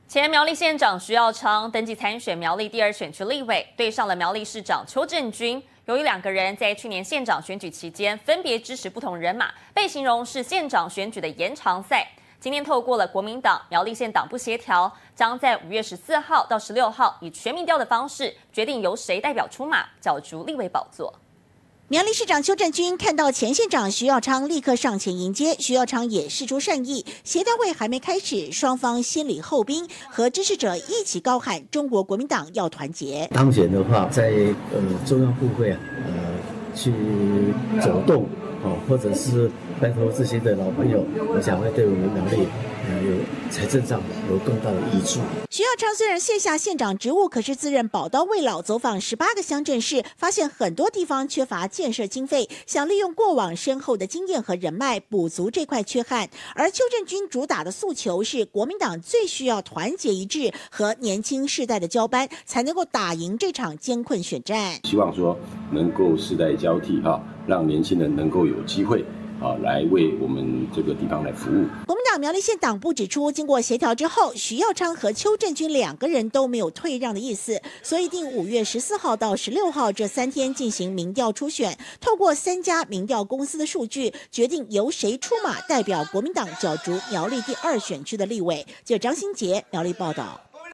前苗栗县长徐耀昌登记参选苗栗第2选区立委，对上了苗栗市长邱正军。由于2个人在去年县长选举期间分别支持不同人马，被形容是县长选举的延长赛。今天透过了国民党苗栗县党部协调，将在5月14号到16号以全民调的方式决定由谁代表出马角逐立委宝座。 苗栗市长邱正军看到前县长徐耀昌，立刻上前迎接。徐耀昌也释出善意，协调会还没开始，双方先礼后兵，和支持者一起高喊“中国国民党要团结”。 当选的话，在中央部会去走动或者是拜托这些的老朋友，我想会对我们苗栗有财政上有更大的益处。 徐耀昌虽然卸下县长职务，可是自认宝刀未老，走访18个乡镇市，发现很多地方缺乏建设经费，想利用过往深厚的经验和人脉补足这块缺憾。而邱正军主打的诉求是国民党最需要团结一致和年轻世代的交班，才能够打赢这场艰困选战。 希望说能够世代交替让年轻人能够有机会来为我们这个地方来服务。 国民党苗栗县党部指出，经过协调之后，徐耀昌和邱正军2个人都没有退让的意思，所以定5月14号到16号这3天进行民调初选，透过3家民调公司的数据，决定由谁出马代表国民党角逐苗栗第2选区的立委。记者张新杰苗栗报道。